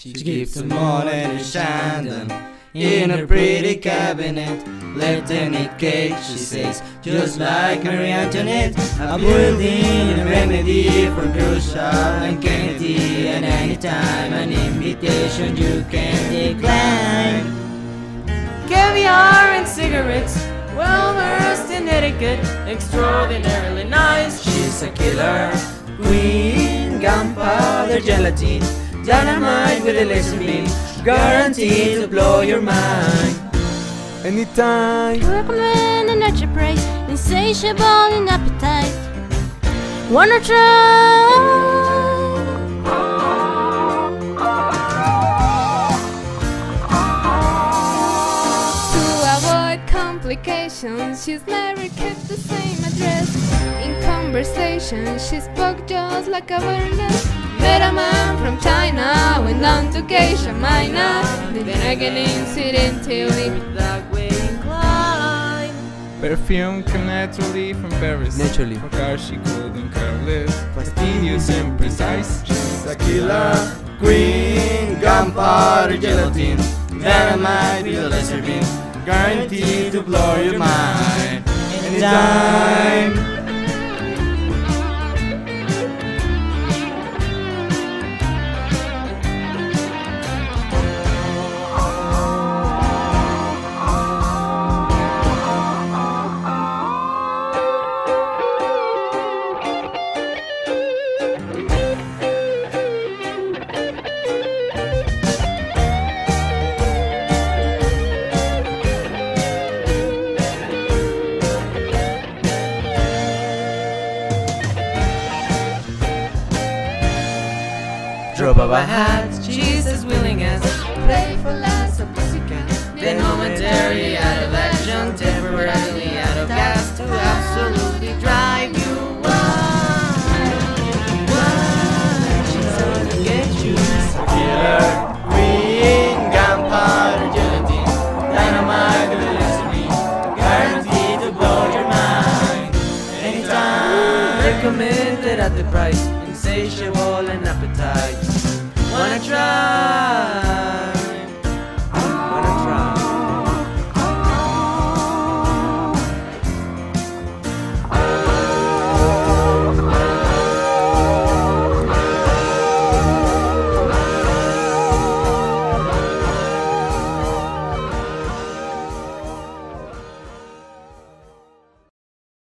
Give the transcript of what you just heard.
She keeps them all and a Shandon in a pretty cabinet. Let them eat cake, she says, just like Marie Antoinette. I boiled in a remedy for Khrushchev and Kennedy, and anytime an invitation you can decline. Caviar and cigarettes, well versed in etiquette, extraordinarily nice. She's a killer queen, gunpowder gelatine, dynamite with a laser beam, guaranteed to blow your mind. Anytime. You recommend a nurture praise, insatiable in appetite. Wanna try? Complications, she's never kept the same address. In conversation, she spoke just like a baroness. Met a man from China, went down to Geisha Minor, then again incidentally that way inclined. Perfume came naturally from Paris. Naturally. For her she couldn't care less. Fastidious and precise. She's a killer queen, gunpowder gelatine, dynamite with a laser beam, guaranteed to blow your mind. Anytime. Drop of a hat, she's as willing as playful as a pussycat. Then momentary out of action, temporarily out of gas, to absolutely drive you wild. She's out to get you. Killer queen, gunpowder gelatine, dynamite with a laser beam, guaranteed to blow your mind. Anytime. Recommended at the price, insatiable and appetite. Wanna try?